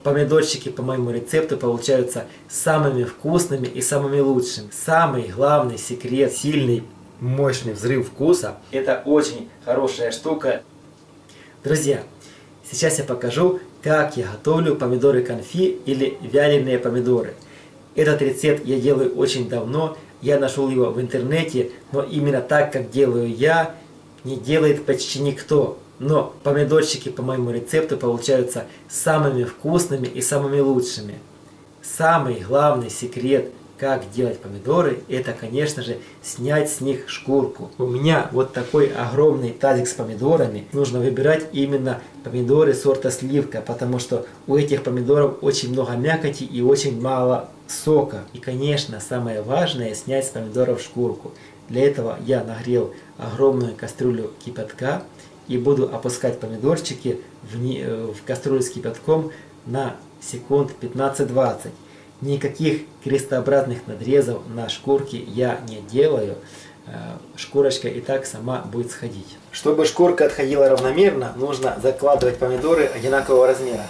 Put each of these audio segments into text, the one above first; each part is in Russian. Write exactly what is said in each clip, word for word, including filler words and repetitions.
Помидорчики по моему рецепту получаются самыми вкусными и самыми лучшими. Самый главный секрет, сильный, мощный взрыв вкуса – это очень хорошая штука. Друзья, сейчас я покажу, как я готовлю помидоры конфи или вяленые помидоры. Этот рецепт я делаю очень давно, я нашел его в интернете, но именно так, как делаю я, не делает почти никто. Но помидорчики по моему рецепту получаются самыми вкусными и самыми лучшими. Самый главный секрет, как делать помидоры, это, конечно же, снять с них шкурку. У меня вот такой огромный тазик с помидорами. Нужно выбирать именно помидоры сорта сливка, потому что у этих помидоров очень много мякоти и очень мало сока. И, конечно, самое важное — снять с помидоров шкурку. Для этого я нагрел огромную кастрюлю кипятка и буду опускать помидорчики в, не, в кастрюлю с кипятком на секунд пятнадцать-двадцать. Никаких крестообразных надрезов на шкурке я не делаю. Шкурочка и так сама будет сходить. Чтобы шкурка отходила равномерно, нужно закладывать помидоры одинакового размера.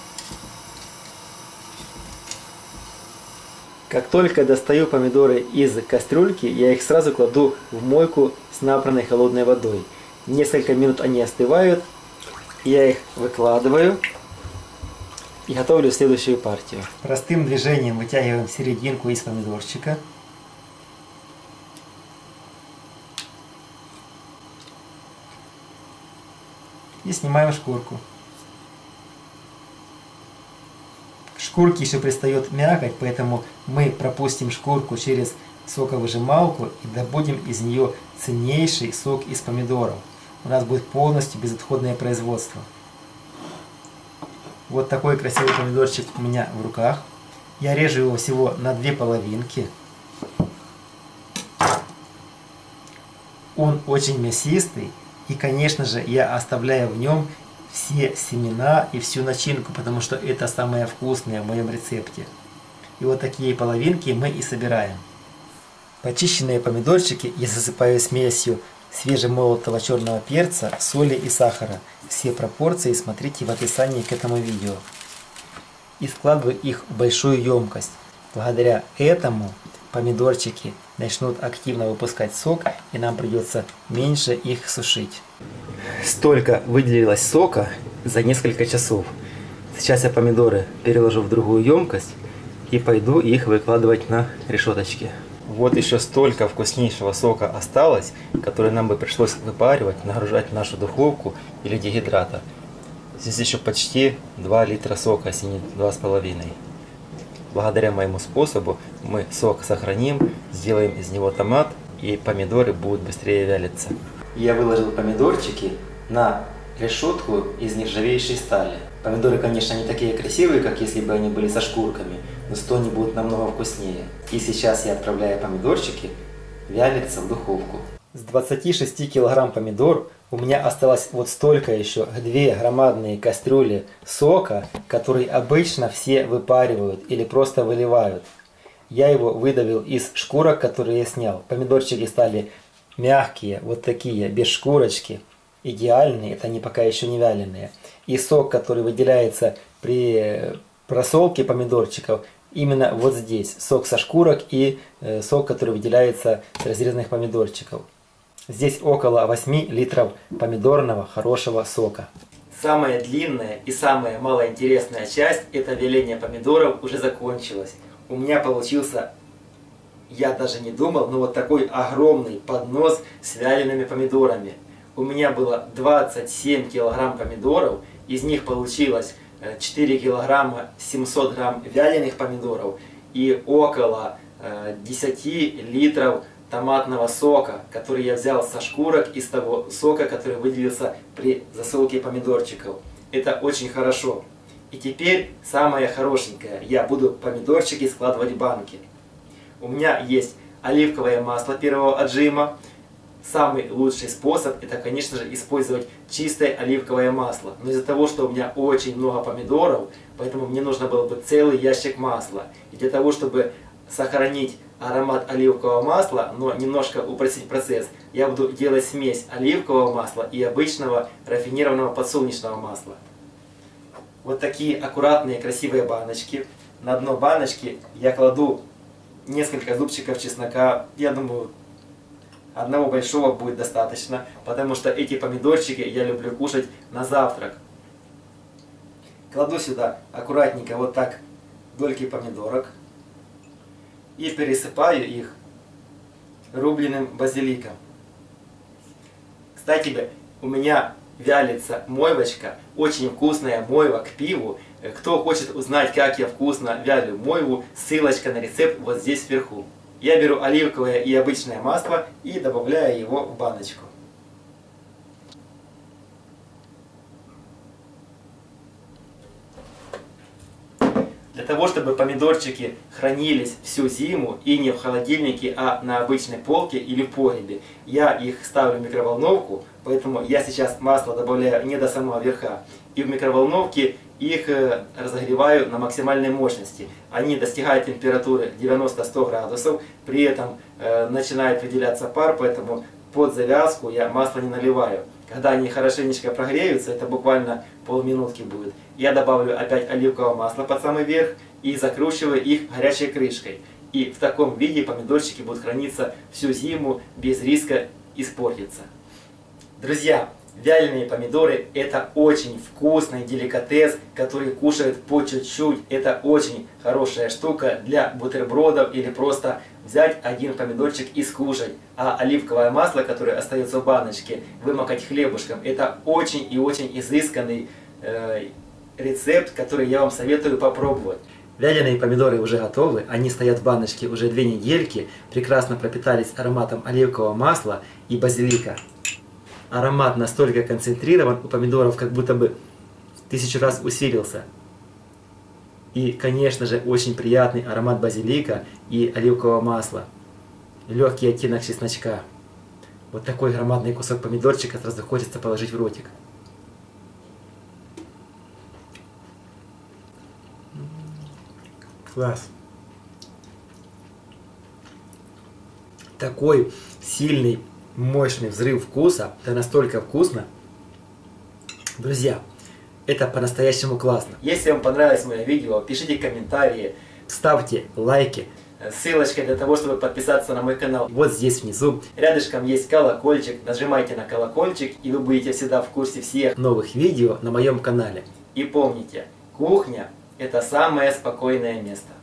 Как только достаю помидоры из кастрюльки, я их сразу кладу в мойку с набранной холодной водой. Несколько минут они остывают, я их выкладываю и готовлю следующую партию. Простым движением вытягиваем серединку из помидорчика. И снимаем шкурку. К шкурке еще пристает мякоть, поэтому мы пропустим шкурку через соковыжималку и добудем из нее ценнейший сок из помидоров. У нас будет полностью безотходное производство. Вот такой красивый помидорчик у меня в руках. Я режу его всего на две половинки. Он очень мясистый. И, конечно же, я оставляю в нем все семена и всю начинку, потому что это самое вкусное в моем рецепте. И вот такие половинки мы и собираем. Почищенные помидорчики я засыпаю смесью свежемолотого черного перца, соли и сахара. Все пропорции смотрите в описании к этому видео. И складываю их в большую емкость. Благодаря этому помидорчики начнут активно выпускать сок, и нам придется меньше их сушить. Столько выделилось сока за несколько часов. Сейчас я помидоры переложу в другую емкость и пойду их выкладывать на решеточки. Вот еще столько вкуснейшего сока осталось, который нам бы пришлось выпаривать, нагружать в нашу духовку или дегидратор. Здесь еще почти два литра сока, если не два с половиной. Благодаря моему способу мы сок сохраним, сделаем из него томат, и помидоры будут быстрее вялиться. Я выложил помидорчики на решетку из нержавеющей стали. Помидоры, конечно, не такие красивые, как если бы они были со шкурками, но зато они будут намного вкуснее. И сейчас я отправляю помидорчики вялиться в духовку. С двадцати шести килограмм помидор у меня осталось вот столько еще, две громадные кастрюли сока, который обычно все выпаривают или просто выливают. Я его выдавил из шкурок, которые я снял. Помидорчики стали мягкие, вот такие, без шкурочки. Идеальные, это они пока еще не вяленые. И сок, который выделяется при просолке помидорчиков, именно вот здесь. Сок со шкурок и э, сок, который выделяется с разрезанных помидорчиков. Здесь около восьми литров помидорного хорошего сока. Самая длинная и самая малоинтересная часть, это вяление помидоров, уже закончилась. У меня получился, я даже не думал, но вот такой огромный поднос с вялеными помидорами. У меня было двадцать семь килограмм помидоров, из них получилось четыре килограмма семьсот грамм вяленых помидоров и около десяти литров томатного сока, который я взял со шкурок из того сока, который выделился при засолке помидорчиков. Это очень хорошо. И теперь самое хорошенькое. Я буду помидорчики складывать в банки. У меня есть оливковое масло первого отжима. Самый лучший способ — это, конечно же, использовать чистое оливковое масло. Но из-за того, что у меня очень много помидоров, поэтому мне нужно было бы целый ящик масла. И для того, чтобы сохранить аромат оливкового масла, но немножко упростить процесс, я буду делать смесь оливкового масла и обычного рафинированного подсолнечного масла. вот такие аккуратные красивые баночки. На дно баночки я кладу несколько зубчиков чеснока. Я думаю, одного большого будет достаточно, потому что эти помидорчики я люблю кушать на завтрак. Кладу сюда аккуратненько вот так дольки помидорок и пересыпаю их рубленым базиликом. Кстати, у меня вялится мойвочка, очень вкусная мойва к пиву. Кто хочет узнать, как я вкусно вялю мойву, ссылочка на рецепт вот здесь вверху. Я беру оливковое и обычное масло и добавляю его в баночку. Для того, чтобы помидорчики хранились всю зиму и не в холодильнике, а на обычной полке или в погребе, я их ставлю в микроволновку, поэтому я сейчас масло добавляю не до самого верха. И в микроволновке их разогреваю на максимальной мощности. Они достигают температуры девяносто-сто градусов, при этом э, начинает выделяться пар, поэтому под завязку я масло не наливаю. Когда они хорошенечко прогреются, это буквально полминутки будет, я добавлю опять оливковое масло под самый верх и закручиваю их горячей крышкой. И в таком виде помидорчики будут храниться всю зиму без риска испортиться. Друзья, вяленые помидоры – это очень вкусный деликатес, который кушают по чуть-чуть. Это очень хорошая штука для бутербродов или просто взять один помидорчик и скушать. А оливковое масло, которое остается в баночке, вымакать хлебушком – это очень и очень изысканный э, рецепт, который я вам советую попробовать. Вяленые помидоры уже готовы, они стоят в баночке уже две недельки, прекрасно пропитались ароматом оливкового масла и базилика. Аромат настолько концентрирован у помидоров, как будто бы в тысячу раз усилился. И, конечно же, очень приятный аромат базилика и оливкового масла. Легкий оттенок чесночка. Вот такой ароматный кусок помидорчика сразу хочется положить в ротик. Класс. Такой сильный, мощный взрыв вкуса. Это настолько вкусно. Друзья, это по-настоящему классно. Если вам понравилось мое видео, пишите комментарии, ставьте лайки. Ссылочка для того, чтобы подписаться на мой канал, вот здесь внизу. Рядышком есть колокольчик. Нажимайте на колокольчик, и вы будете всегда в курсе всех новых видео на моем канале. И помните, кухня – это самое спокойное место.